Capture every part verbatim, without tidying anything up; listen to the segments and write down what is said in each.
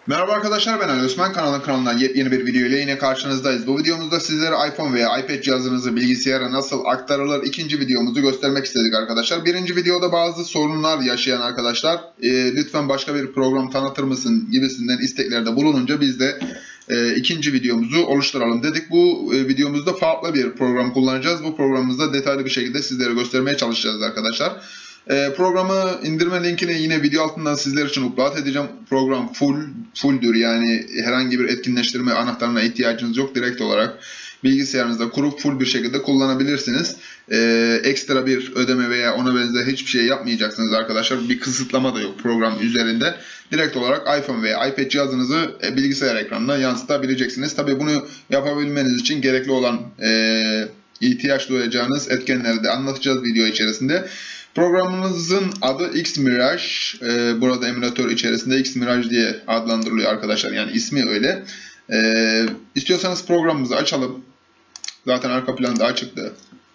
Merhaba arkadaşlar, ben Ali Osman. Kanalın kanalından yepyeni bir video ile yine karşınızdayız. Bu videomuzda sizlere iPhone veya iPad cihazınızı bilgisayara nasıl aktarılır ikinci videomuzu göstermek istedik arkadaşlar. Birinci videoda bazı sorunlar yaşayan arkadaşlar e, lütfen başka bir program tanıtır mısın gibisinden isteklerde bulununca biz de e, ikinci videomuzu oluşturalım dedik. Bu e, videomuzda farklı bir program kullanacağız. Bu programımızda detaylı bir şekilde sizlere göstermeye çalışacağız arkadaşlar. E, programı indirme linkini yine video altından sizler için upload edeceğim. Program full, fulldür yani herhangi bir etkinleştirme anahtarına ihtiyacınız yok. Direkt olarak bilgisayarınızda kurup full bir şekilde kullanabilirsiniz. E, ekstra bir ödeme veya ona benzer hiçbir şey yapmayacaksınız arkadaşlar. Bir kısıtlama da yok program üzerinde. Direkt olarak iPhone veya iPad cihazınızı e, bilgisayar ekranına yansıtabileceksiniz. Tabii bunu yapabilmeniz için gerekli olan e, ihtiyaç duyacağınız etkenleri de anlatacağız video içerisinde. Programımızın adı Xmirage. Ee, burada emülatör içerisinde Xmirage diye adlandırılıyor arkadaşlar. Yani ismi öyle. Ee, istiyorsanız programımızı açalım. Zaten arka planda açıktı.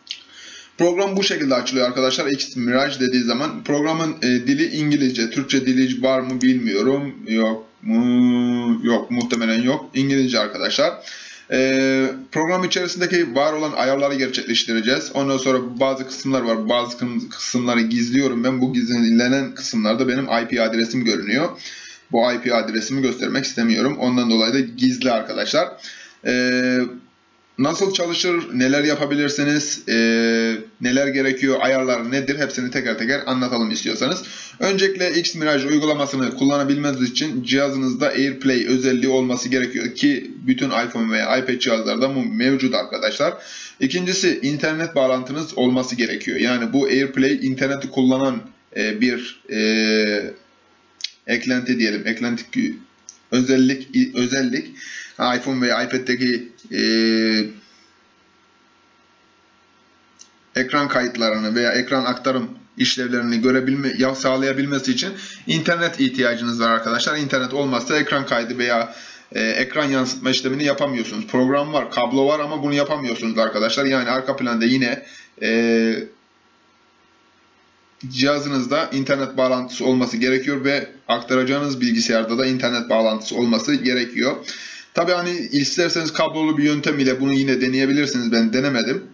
Program bu şekilde açılıyor arkadaşlar. Xmirage dediği zaman programın e, dili İngilizce. Türkçe dili var mı bilmiyorum. Yok mu? Yok, muhtemelen yok. İngilizce arkadaşlar. Ee, program içerisindeki var olan ayarları gerçekleştireceğiz. Ondan sonra bazı kısımlar var. Bazı kısımları gizliyorum ben. Bu gizlenen kısımlarda benim I P adresim görünüyor. Bu I P adresimi göstermek istemiyorum. Ondan dolayı da gizli arkadaşlar. Ee, nasıl çalışır, neler yapabilirsiniz, e, neler gerekiyor, ayarlar nedir, hepsini teker teker anlatalım istiyorsanız. Öncelikle Xmirage uygulamasını kullanabilmeniz için cihazınızda AirPlay özelliği olması gerekiyor ki bütün iPhone veya iPad cihazlarda bu mevcut arkadaşlar. İkincisi, internet bağlantınız olması gerekiyor. Yani bu AirPlay interneti kullanan e, bir e, eklenti diyelim, eklenti özellik özellik. iPhone veya iPad'deki e, ekran kayıtlarını veya ekran aktarım işlevlerini görebilme, sağlayabilmesi için internet ihtiyacınız var arkadaşlar. İnternet olmazsa ekran kaydı veya e, ekran yansıtma işlemini yapamıyorsunuz. Program var, kablo var ama bunu yapamıyorsunuz arkadaşlar. Yani arka planda yine e, cihazınızda internet bağlantısı olması gerekiyor ve aktaracağınız bilgisayarda da internet bağlantısı olması gerekiyor. Tabii hani isterseniz kablolu bir yöntem ile bunu yine deneyebilirsiniz. Ben denemedim.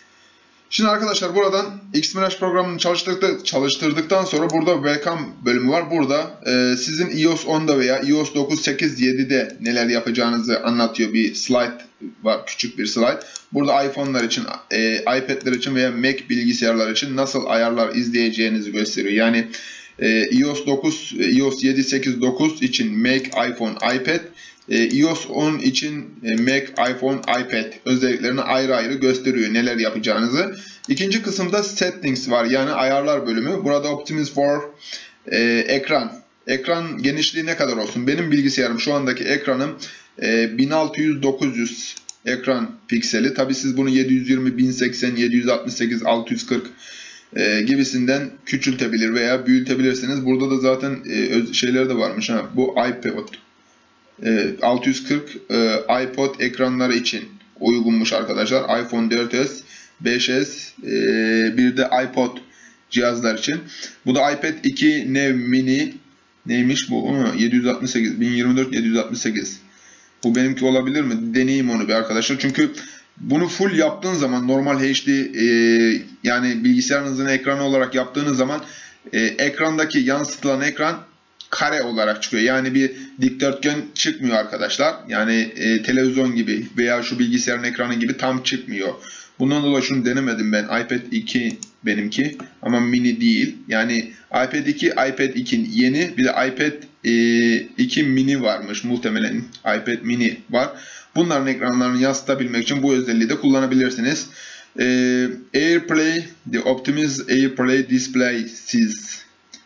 Şimdi arkadaşlar buradan Xmirage programını çalıştırdık, çalıştırdıktan sonra burada Welcome bölümü var. Burada e, sizin iOS onda veya iOS dokuz, sekiz, yedide neler yapacağınızı anlatıyor. Bir slide var, küçük bir slide. Burada iPhone'lar için, e, iPad'ler için veya Mac bilgisayarlar için nasıl ayarlar izleyeceğinizi gösteriyor. Yani e, iOS dokuz, iOS yedi, sekiz, dokuz için Mac, iPhone, iPad. iOS on için Mac, iPhone, iPad özelliklerini ayrı ayrı gösteriyor neler yapacağınızı. İkinci kısımda Settings var yani ayarlar bölümü. Burada Optimize for e, ekran. Ekran genişliği ne kadar olsun? Benim bilgisayarım şu andaki ekranım e, bin altı yüz dokuz yüz ekran pikseli. Tabi siz bunu yedi yüz yirmi, bin seksen, yedi yüz altmış sekiz, altı yüz kırk e, gibisinden küçültebilir veya büyütebilirsiniz. Burada da zaten e, şeyler de varmış. Ha. Bu iPad altı yüz kırk e, iPod ekranları için uygunmuş arkadaşlar. iPhone dört S, beş S, e, bir de iPod cihazlar için. Bu da iPad iki Nev Mini. Neymiş bu? yedi yüz altmış sekiz, bin yirmi dört, yedi yüz altmış sekiz. Bu benimki olabilir mi? Deneyeyim onu bir arkadaşlar. Çünkü bunu full yaptığın zaman normal H D e, yani bilgisayarınızın ekranı olarak yaptığınız zaman e, ekrandaki yansıtılan ekran kare olarak çıkıyor. Yani bir dikdörtgen çıkmıyor arkadaşlar. Yani e, televizyon gibi veya şu bilgisayarın ekranı gibi tam çıkmıyor. Bundan dolayı şunu denemedim ben. iPad iki benimki ama mini değil. Yani iPad iki, iPad iki yeni. Bir de iPad e, iki mini varmış. Muhtemelen iPad mini var. Bunların ekranlarını yansıtabilmek için bu özelliği de kullanabilirsiniz. E, AirPlay, the Optimize AirPlay Display Size.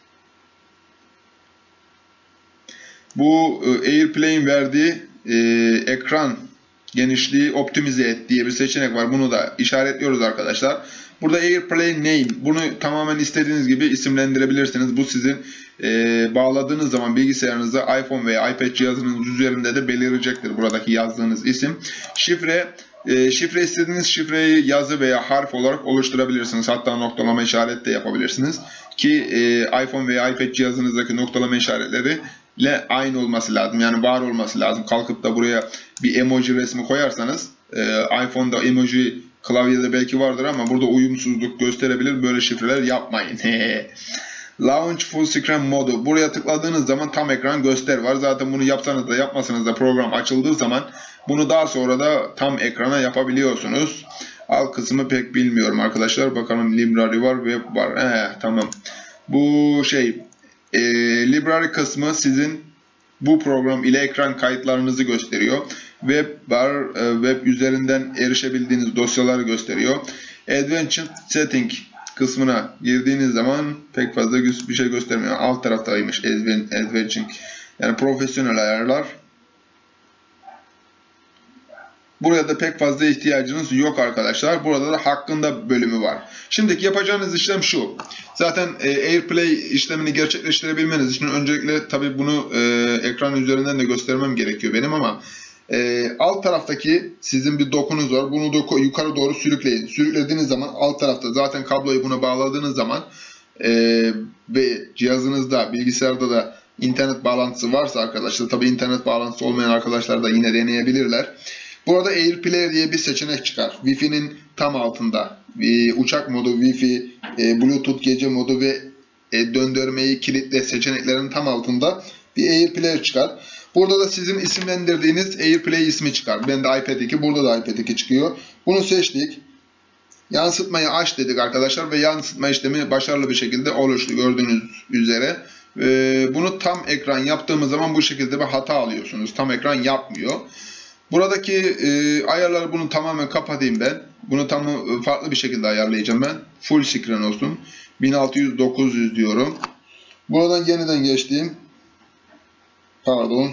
Bu AirPlay'in verdiği e, ekran genişliği optimize et diye bir seçenek var. Bunu da işaretliyoruz arkadaşlar. Burada AirPlay Name. Bunu tamamen istediğiniz gibi isimlendirebilirsiniz. Bu sizin e, bağladığınız zaman bilgisayarınıza iPhone veya iPad cihazınız üzerinde de belirecektir. Buradaki yazdığınız isim. Şifre. E, şifre istediğiniz şifreyi yazı veya harf olarak oluşturabilirsiniz. Hatta noktalama işareti de yapabilirsiniz. Ki e, iPhone veya iPad cihazınızdaki noktalama işaretleri ile aynı olması lazım. Yani var olması lazım. Kalkıp da buraya bir emoji resmi koyarsanız e, iPhone'da emoji klavyede belki vardır ama burada uyumsuzluk gösterebilir. Böyle şifreler yapmayın. Launch Full Screen modu. Buraya tıkladığınız zaman tam ekran göster var. Zaten bunu yapsanız da yapmasanız da program açıldığı zaman bunu daha sonra da tam ekrana yapabiliyorsunuz. Alt kısmı pek bilmiyorum arkadaşlar. Bakalım library var, web var. He, tamam. Bu şey e, library kısmı sizin bu program ile ekran kayıtlarınızı gösteriyor. Web var, e, web üzerinden erişebildiğiniz dosyaları gösteriyor. Advanced Setting kısmına girdiğiniz zaman pek fazla bir şey göstermiyor. Alt taraftaymış Advanced, yani profesyonel ayarlar. Buraya da pek fazla ihtiyacınız yok arkadaşlar. Burada da hakkında bölümü var. Şimdiki yapacağınız işlem şu. Zaten e, AirPlay işlemini gerçekleştirebilmeniz için öncelikle tabi bunu e, ekran üzerinden de göstermem gerekiyor benim ama e, alt taraftaki sizin bir dokunuz var. Bunu doku, yukarı doğru sürükleyin. Sürüklediğiniz zaman alt tarafta zaten kabloyu buna bağladığınız zaman e, ve cihazınızda, bilgisayarda da internet bağlantısı varsa arkadaşlar, tabi internet bağlantısı olmayan arkadaşlar da yine deneyebilirler. Burada AirPlay diye bir seçenek çıkar. Wi-Fi'nin tam altında. E, uçak modu, Wi-Fi, e, Bluetooth gece modu ve e, döndürmeyi kilitle seçeneklerin tam altında bir AirPlay çıkar. Burada da sizin isimlendirdiğiniz AirPlay ismi çıkar. Ben de iPad iki, burada da iPad iki çıkıyor. Bunu seçtik. Yansıtmayı aç dedik arkadaşlar ve yansıtma işlemi başarılı bir şekilde oluştu gördüğünüz üzere. E, bunu tam ekran yaptığımız zaman bu şekilde bir hata alıyorsunuz. Tam ekran yapmıyor. Buradaki e, ayarları bunu tamamen kapatayım ben. Bunu tam farklı bir şekilde ayarlayacağım ben. Full screen olsun. bin altı yüz dokuz yüz diyorum. Buradan yeniden geçtiğim. Pardon.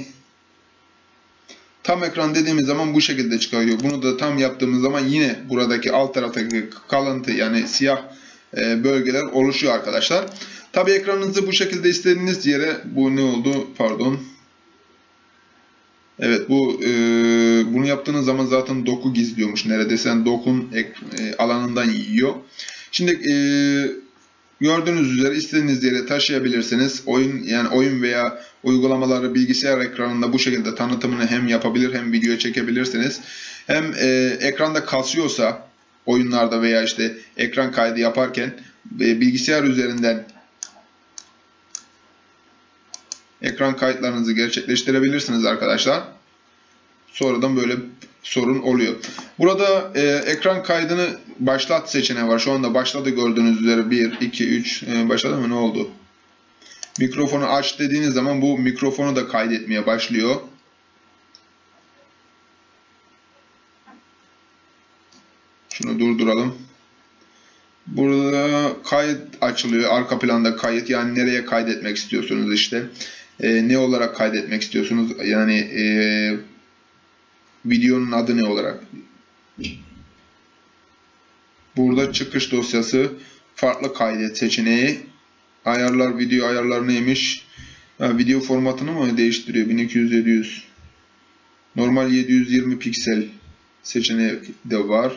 Tam ekran dediğimiz zaman bu şekilde çıkıyor. Bunu da tam yaptığımız zaman yine buradaki alt taraftaki kalıntı yani siyah e, bölgeler oluşuyor arkadaşlar. Tabi ekranınızı bu şekilde istediğiniz yere bu ne oldu? Pardon. Evet bu e, bunu yaptığınız zaman zaten doku gizliyormuş neredeyse. Yani dokun ek, e, alanından yiyor. Şimdi e, gördüğünüz üzere istediğiniz yere taşıyabilirsiniz. Oyun yani oyun veya uygulamaları bilgisayar ekranında bu şekilde tanıtımını hem yapabilir hem video çekebilirsiniz. Hem e, ekranda kasıyorsa oyunlarda veya işte ekran kaydı yaparken e, bilgisayar üzerinden ekran kayıtlarınızı gerçekleştirebilirsiniz arkadaşlar. Sonradan böyle sorun oluyor. Burada e, ekran kaydını başlat seçeneği var. Şu anda başladı gördüğünüz üzere. bir, iki, üç. E, başladı mı? Ne oldu? Mikrofonu aç dediğiniz zaman bu mikrofonu da kaydetmeye başlıyor. Şunu durduralım. Burada kayıt açılıyor. Arka planda kayıt. Yani nereye kaydetmek istiyorsunuz işte. E, ne olarak kaydetmek istiyorsunuz? Yani e, videonun adı ne olarak? Burada çıkış dosyası, farklı kaydet seçeneği, ayarlar, video ayarlar neymiş? Ha, video formatını mı değiştiriyor? bin iki yüz yedi yüz. Normal yedi yüz yirmi piksel seçeneği de var.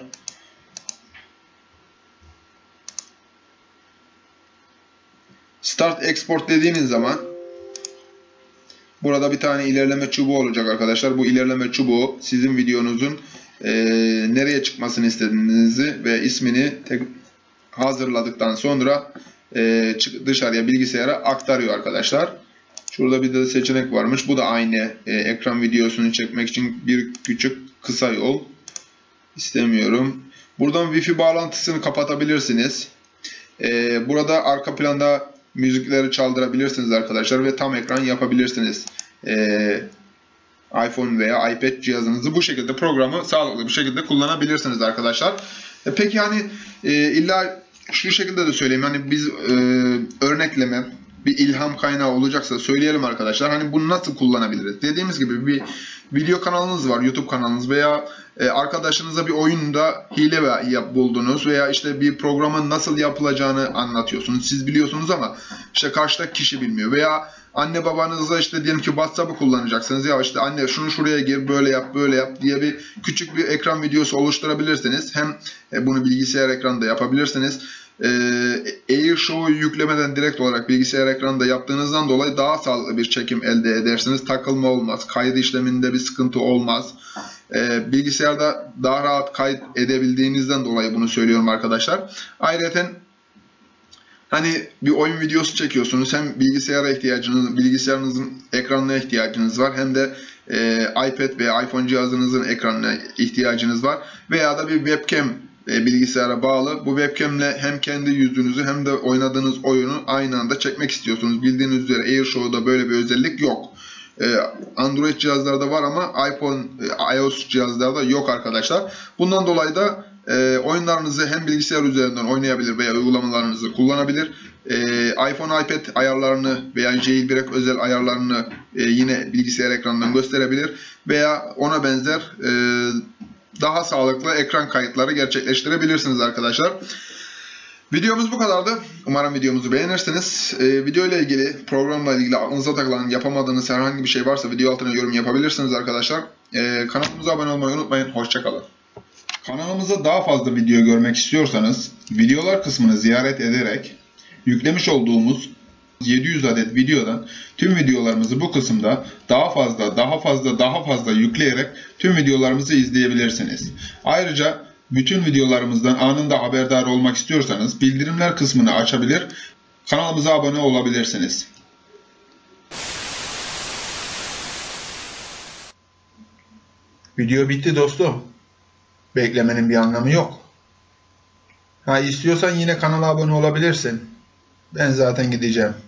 Start Export dediğiniz zaman burada bir tane ilerleme çubuğu olacak arkadaşlar. Bu ilerleme çubuğu sizin videonuzun e, nereye çıkmasını istediğinizi ve ismini tek hazırladıktan sonra e, dışarıya bilgisayara aktarıyor arkadaşlar. Şurada bir de seçenek varmış. Bu da aynı e, ekran videosunu çekmek için bir küçük kısa yol. İstemiyorum. Buradan Wi-Fi bağlantısını kapatabilirsiniz. E, burada arka planda müzikleri çaldırabilirsiniz arkadaşlar ve tam ekran yapabilirsiniz. Ee, iPhone veya iPad cihazınızı bu şekilde programı sağlıklı bir şekilde kullanabilirsiniz arkadaşlar. E, peki hani e, illa şu şekilde de söyleyeyim. Hani biz e, örnekleme bir ilham kaynağı olacaksa söyleyelim arkadaşlar. Hani bunu nasıl kullanabiliriz? Dediğimiz gibi bir video kanalınız var, YouTube kanalınız veya e, arkadaşınıza bir oyunda hile veya buldunuz veya işte bir programın nasıl yapılacağını anlatıyorsunuz. Siz biliyorsunuz ama işte karşıdaki kişi bilmiyor veya Anne babanızla işte diyelim ki WhatsApp'ı kullanacaksınız. Ya işte anne şunu şuraya gir, böyle yap, böyle yap diye bir küçük bir ekran videosu oluşturabilirsiniz. Hem bunu bilgisayar ekranında yapabilirsiniz. AirShow'u yüklemeden direkt olarak bilgisayar ekranında yaptığınızdan dolayı daha sağlıklı bir çekim elde edersiniz. Takılma olmaz. Kayıt işleminde bir sıkıntı olmaz. Ee, bilgisayarda daha rahat kayıt edebildiğinizden dolayı bunu söylüyorum arkadaşlar. Ayrıca hani bir oyun videosu çekiyorsunuz. Hem bilgisayara ihtiyacınız, bilgisayarınızın ekranına ihtiyacınız var. Hem de e, iPad veya iPhone cihazınızın ekranına ihtiyacınız var. Veya da bir webcam e, bilgisayara bağlı. Bu webcamle hem kendi yüzünüzü hem de oynadığınız oyunu aynı anda çekmek istiyorsunuz. Bildiğiniz üzere AirShow'da böyle bir özellik yok. Android cihazlarda var ama iPhone, iOS cihazlarda yok arkadaşlar. Bundan dolayı da e, oyunlarınızı hem bilgisayar üzerinden oynayabilir veya uygulamalarınızı kullanabilir. E, iPhone, iPad ayarlarını veya jailbreak özel ayarlarını e, yine bilgisayar ekranından gösterebilir. Veya ona benzer e, daha sağlıklı ekran kayıtları gerçekleştirebilirsiniz arkadaşlar. Videomuz bu kadardı. Umarım videomuzu beğenirsiniz. Ee, video ile ilgili, programla ilgili aklınıza takılan, yapamadığınız herhangi bir şey varsa video altına yorum yapabilirsiniz arkadaşlar. Ee, kanalımıza abone olmayı unutmayın. Hoşçakalın. Kanalımızda daha fazla video görmek istiyorsanız videolar kısmını ziyaret ederek yüklemiş olduğumuz yedi yüz adet videodan tüm videolarımızı bu kısımda daha fazla, daha fazla, daha fazla yükleyerek tüm videolarımızı izleyebilirsiniz. Ayrıca bütün videolarımızdan anında haberdar olmak istiyorsanız bildirimler kısmını açabilir, kanalımıza abone olabilirsiniz. Video bitti dostum. Beklemenin bir anlamı yok. Ha istiyorsan yine kanala abone olabilirsin. Ben zaten gideceğim.